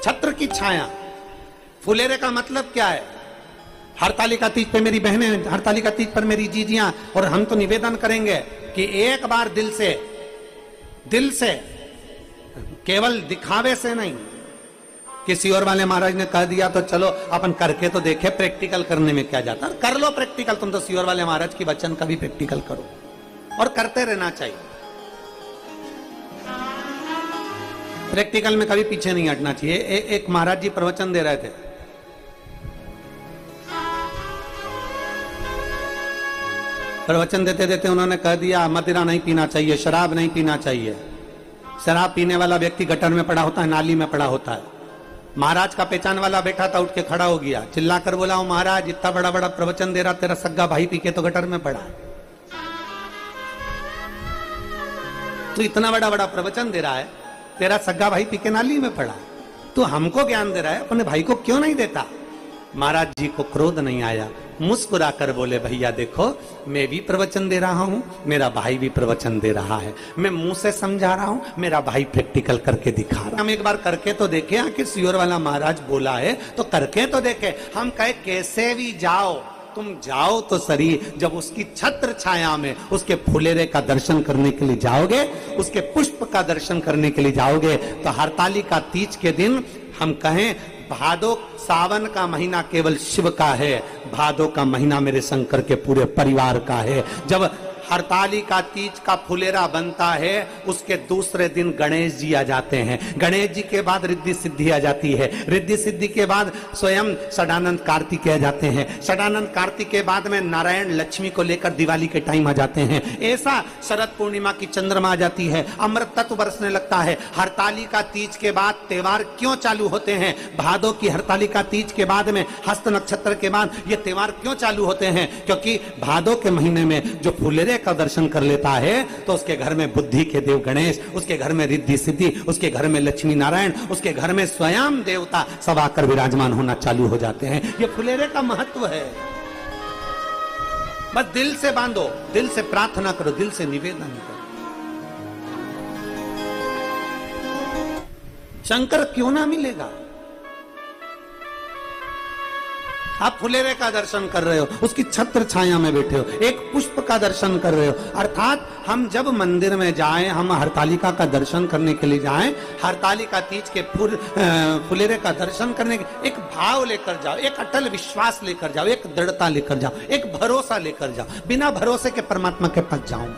छत्र की छाया। फुलेरे का मतलब क्या है? हरतालिका तीज पे मेरी बहनें, हरतालिका तीज पर मेरी जीजियां, और हम तो निवेदन करेंगे कि एक बार दिल से केवल दिखावे से नहीं, किसी और वाले महाराज ने कह दिया तो चलो अपन करके तो देखे, प्रैक्टिकल करने में क्या जाता है। कर लो प्रैक्टिकल, तुम तो सियोर वाले महाराज की वचन का भी प्रैक्टिकल करो और करते रहना चाहिए। प्रैक्टिकल में कभी पीछे नहीं हटना चाहिए। एक महाराज जी प्रवचन दे रहे थे, प्रवचन देते देते उन्होंने कह दिया मदिरा नहीं पीना चाहिए, शराब नहीं पीना चाहिए। शराब पीने वाला व्यक्ति गटर में पड़ा होता है, नाली में पड़ा होता है। महाराज का पहचान वाला बैठा था, उठ के खड़ा हो गया, चिल्लाकर बोला, ओ महाराज इतना बड़ा बड़ा प्रवचन दे रहा, तेरा सग्गा भाई पी के तो गटर में पड़ा। तो इतना बड़ा बड़ा प्रवचन दे रहा है, तेरा सग्गा भाई पी के नाली में पड़ा, तो हमको ज्ञान दे रहा है, अपने भाई को क्यों नहीं देता? महाराज जी को क्रोध नहीं आया, मुस्कुराकर बोले, भैया देखो मैं भी प्रवचन दे रहा हूं, मेरा भाई भी प्रवचन दे रहा है, मैं मुंह से समझा रहा हूं, मेरा भाई प्रैक्टिकल करके दिखा रहा है। हम एक बार करके तो देखे, आखिर सियोर वाला महाराज बोला है तो करके तो देखे। हम कहे कैसे भी जाओ, तुम जाओ तो सही, जब उसकी छत्र छाया में उसके फुलेरे का दर्शन करने के लिए जाओगे, उसके पुष्प का दर्शन करने के लिए जाओगे, तो हरतालिका तीज के दिन हम कहें भादो, सावन का महीना केवल शिव का है, भादो का महीना मेरे शंकर के पूरे परिवार का है। जब हरतालिका तीज का फुलेरा बनता है, उसके दूसरे दिन गणेश जी आ जाते हैं, गणेश जी के बाद रिद्धि सिद्धि आ जाती है, रिद्धि सिद्धि के बाद स्वयं षडानंद कार्तिक आ जाते हैं, षडानंद कार्तिक के बाद में नारायण लक्ष्मी को लेकर दिवाली के टाइम आ जाते हैं। ऐसा शरद पूर्णिमा की चंद्रमा आ जाती है, अमृत तत्व बरसने लगता है। हरतालिका तीज के बाद त्योहार क्यों चालू होते हैं? भादो की हरतालिका तीज के बाद में, हस्त नक्षत्र के बाद ये त्योहार क्यों चालू होते हैं? क्योंकि भादो के महीने में जो फुलेरे का दर्शन कर लेता है तो उसके घर में बुद्धि के देव गणेश, उसके घर में रिद्धि सिद्धि, उसके घर में लक्ष्मी नारायण, उसके घर में स्वयं देवता सब आकर विराजमान होना चालू हो जाते हैं। ये फुलेरे का महत्व है। बस दिल से बांधो, दिल से प्रार्थना करो, दिल से निवेदन करो। शंकर क्यों ना मिलेगा? आप फुलेरे का दर्शन कर रहे हो, उसकी छत्र छाया में बैठे हो, एक पुष्प का दर्शन कर रहे हो। अर्थात हम जब मंदिर में जाएं, हम हरतालिका का दर्शन करने के लिए जाएं, हरतालिका तीज के फुलेरे का दर्शन करने के एक भाव लेकर जाओ, एक अटल विश्वास लेकर जाओ, एक दृढ़ता लेकर जाओ, एक भरोसा लेकर जाओ। बिना भरोसे के परमात्मा के पास जाऊंगा।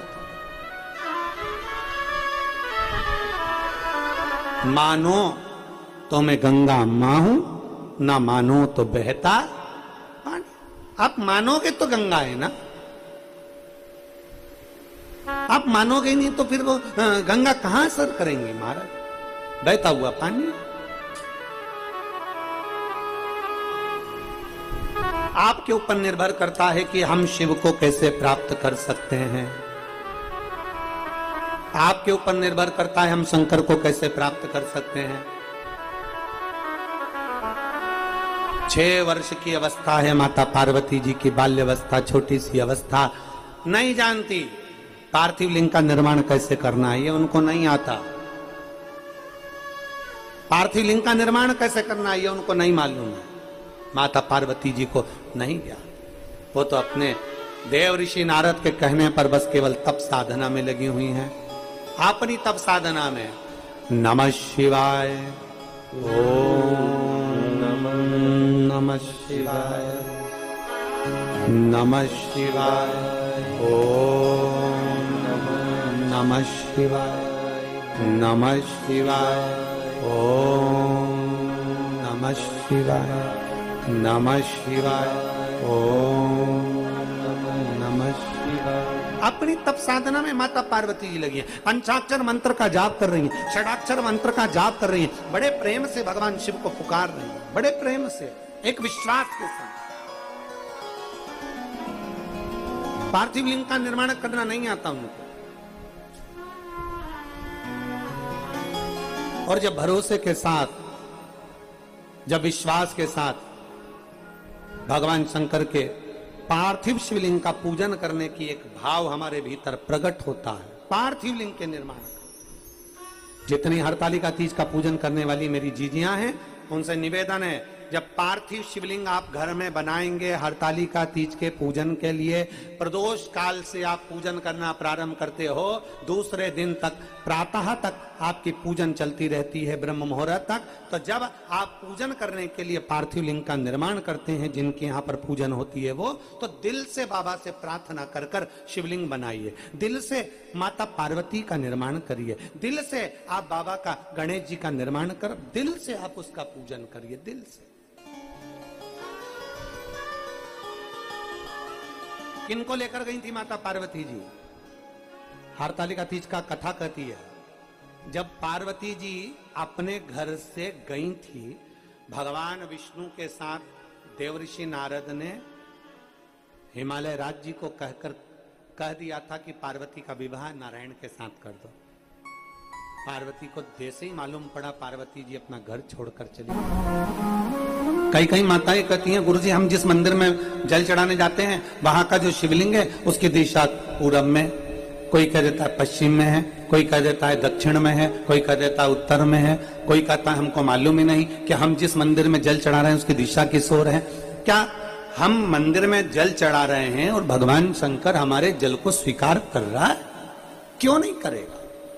मानो तो मैं गंगा मां हूं, ना मानो तो बहता। आप मानोगे तो गंगा है ना, आप मानोगे नहीं तो फिर वो गंगा कहां असर करेंगे महाराज? बहता हुआ पानी। आपके ऊपर निर्भर करता है कि हम शिव को कैसे प्राप्त कर सकते हैं। आपके ऊपर निर्भर करता है हम शंकर को कैसे प्राप्त कर सकते हैं। 6 वर्ष की अवस्था है माता पार्वती जी की, बाल्यावस्था, छोटी सी अवस्था, नहीं जानती पार्थिव लिंग का निर्माण कैसे करना है, ये उनको नहीं आता। पार्थिव लिंग का निर्माण कैसे करना है ये उनको नहीं मालूम है, माता पार्वती जी को नहीं ज्ञान। वो तो अपने देव ऋषि नारद के कहने पर बस केवल तप साधना में लगी हुई हैं, अपनी तप साधना में। नमः शिवाय, ओम नमः शिवाय, नमः शिवाय, ओम नमः शिवाय, नमः शिवाय, ओम नमः शिवाय, नमः शिवाय, ओम नमः शिवाय। अपनी तप साधना में माता पार्वती जी लगी है, पंचाक्षर मंत्र का जाप कर रही हैं, षडाक्षर मंत्र का जाप कर रही हैं, बड़े प्रेम से भगवान शिव को पुकार रही हैं, बड़े प्रेम से, एक विश्वास के साथ। पार्थिव लिंग का निर्माण करना नहीं आता उनको, और जब भरोसे के साथ, जब विश्वास के साथ भगवान शंकर के पार्थिव शिवलिंग का पूजन करने की एक भाव हमारे भीतर प्रकट होता है, पार्थिव लिंग के निर्माण का। जितनी हरतालिका तीज का पूजन करने वाली मेरी जीजियां हैं, उनसे निवेदन है, जब पार्थिव शिवलिंग आप घर में बनाएंगे हरतालिका तीज के पूजन के लिए, प्रदोष काल से आप पूजन करना प्रारंभ करते हो, दूसरे दिन तक प्रातः तक आपकी पूजन चलती रहती है ब्रह्म मुहूर्त तक। तो जब आप पूजन करने के लिए पार्थिव लिंग का निर्माण करते हैं, जिनके यहाँ पर पूजन होती है वो, तो दिल से बाबा से प्रार्थना कर कर शिवलिंग बनाइए, दिल से माता पार्वती का निर्माण करिए, दिल से आप बाबा का गणेश जी का निर्माण कर, दिल से आप उसका पूजन करिए, दिल से। किनको लेकर गई थी माता पार्वती जी? हरतालिका तीज का कथा कहती है, जब पार्वती जी अपने घर से गई थी, भगवान विष्णु के साथ देवऋषि नारद ने हिमालय राज जी को कहकर कह दिया था कि पार्वती का विवाह नारायण के साथ कर दो। पार्वती को जैसे ही मालूम पड़ा, पार्वती जी अपना घर छोड़कर चली गई। कई कई माताएं कहती हैं, गुरुजी हम जिस मंदिर में जल चढ़ाने जाते हैं वहां का जो शिवलिंग है उसकी दिशा पूरब में, कोई कह देता है पश्चिम में है, कोई कह देता है दक्षिण में है, कोई कह देता है उत्तर में है, कोई कहता है हमको मालूम ही नहीं कि हम जिस मंदिर में जल चढ़ा रहे हैं उसकी दिशा किस ओर है। क्या हम मंदिर में जल चढ़ा रहे हैं और भगवान शंकर हमारे जल को स्वीकार कर रहा है? क्यों नहीं करेगा?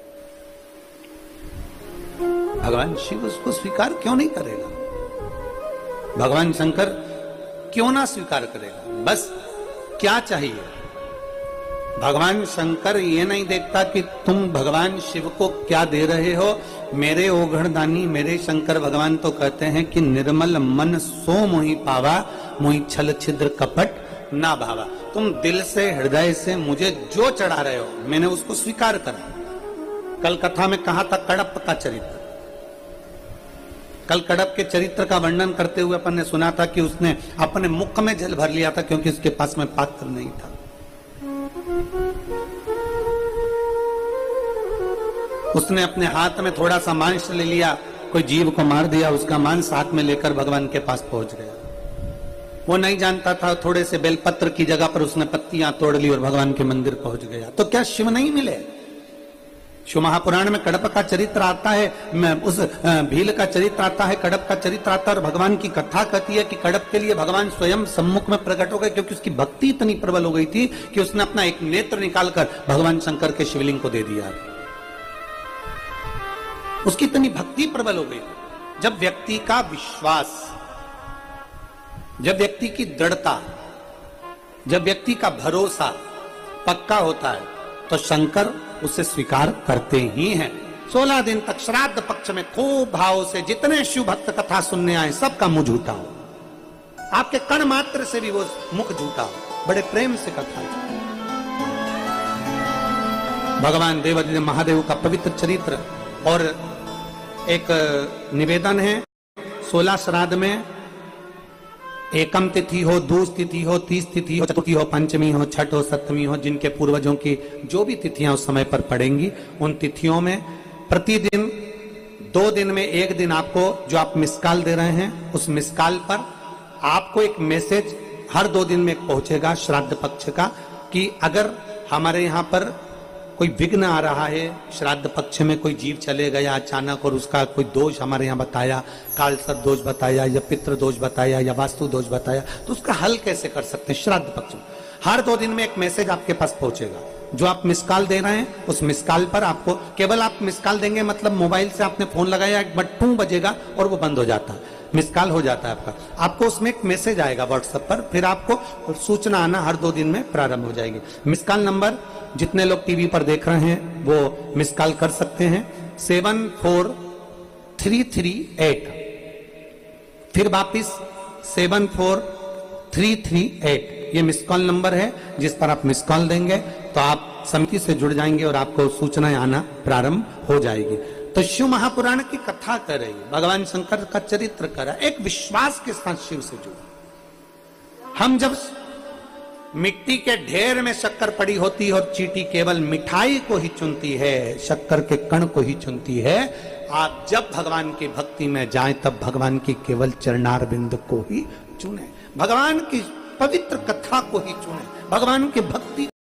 भगवान शिव उसको स्वीकार क्यों नहीं करेगा? भगवान शंकर क्यों ना स्वीकार करेगा? बस क्या चाहिए? भगवान शंकर ये नहीं देखता कि तुम भगवान शिव को क्या दे रहे हो। मेरे ओघड़दानी मेरे शंकर भगवान तो कहते हैं कि निर्मल मन सो मोहि पावा, मोहि छल छिद्र कपट ना भावा। तुम दिल से हृदय से मुझे जो चढ़ा रहे हो मैंने उसको स्वीकार करा। कल कथा में कहा था कड़प का चरित्र, कल कड़प के चरित्र का वर्णन करते हुए अपन ने सुना था कि उसने अपने मुख में जल भर लिया था क्योंकि उसके पास में पात्र नहीं था। उसने अपने हाथ में थोड़ा सा मांस ले लिया, कोई जीव को मार दिया, उसका मांस हाथ में लेकर भगवान के पास पहुंच गया। वो नहीं जानता था, थोड़े से बेलपत्र की जगह पर उसने पत्तियां तोड़ ली और भगवान के मंदिर पहुंच गया। तो क्या शिव नहीं मिले? शिव महापुराण में कड़प का चरित्र आता है, उस भील का चरित्र आता है, कड़प का चरित्र आता है और भगवान की कथा कहती है कि कड़प के लिए भगवान स्वयं सम्मुख में प्रकट हो गए क्योंकि उसकी भक्ति इतनी प्रबल हो गई थी कि उसने अपना एक नेत्र निकालकर भगवान शंकर के शिवलिंग को दे दिया। उसकी इतनी भक्ति प्रबल हो गई। जब व्यक्ति का विश्वास, जब व्यक्ति की दृढ़ता, जब व्यक्ति का भरोसा पक्का होता है तो शंकर उसे स्वीकार करते ही हैं। 16 दिन तक श्राद्ध पक्ष में खूब भाव से जितने शिव भक्त कथा सुनने आए सबका मुंह झूठा हो, आपके कण मात्र से भी वो मुख झूठा हो, बड़े प्रेम से कथा। भगवान देवादिदेव महादेव का पवित्र चरित्र। और एक निवेदन है, 16 श्राद्ध में एकम तिथि हो, दूज तिथि हो, 30 तिथि हो, चतुर्थी हो, पंचमी हो, छठ हो, सप्तमी हो, जिनके पूर्वजों की जो भी तिथियां उस समय पर पड़ेंगी, उन तिथियों में प्रतिदिन 2 दिन में 1 दिन आपको जो आप मिस कॉल दे रहे हैं उस मिस कॉल पर आपको एक मैसेज हर 2 दिन में पहुंचेगा श्राद्ध पक्ष का कि अगर हमारे यहाँ पर कोई विघ्न आ रहा है, श्राद्ध पक्ष में कोई जीव चले गया अचानक और उसका कोई दोष हमारे यहाँ बताया, काल सर्प दोष बताया या पितृ दोष बताया या वास्तु दोष बताया, तो उसका हल कैसे कर सकते हैं श्राद्ध पक्ष में। हर 2 दिन में एक मैसेज आपके पास पहुंचेगा। जो आप मिस कॉल दे रहे हैं उस मिस कॉल पर आपको, केवल आप मिस कॉल देंगे मतलब मोबाइल से आपने फोन लगाया, एक बटन बजेगा और वो बंद हो जाता है, मिस कॉल हो जाता है आपका। आपको उसमें एक मैसेज आएगा व्हाट्सएप पर, फिर आपको सूचना आना हर 2 दिन में प्रारंभ हो जाएगी। मिस कॉल नंबर जितने लोग टीवी पर देख रहे हैं वो मिस कॉल कर सकते हैं, 74338। फिर वापिस 74338, ये मिस कॉल नंबर है जिस पर आप मिस कॉल देंगे तो आप समिति से जुड़ जाएंगे और आपको सूचनाएं आना प्रारंभ हो जाएगी। तो शिव महापुराण की कथा कर रही है, भगवान शंकर का चरित्र कर रहा है, एक विश्वास के साथ शिव से जुड़ा। हम जब मिट्टी के ढेर में शक्कर पड़ी होती है और चींटी केवल मिठाई को ही चुनती है, शक्कर के कण को ही चुनती है, आप जब भगवान की भक्ति में जाएं तब भगवान की केवल चरणार बिंद को ही चुने, भगवान की पवित्र कथा को ही चुने, भगवान की भक्ति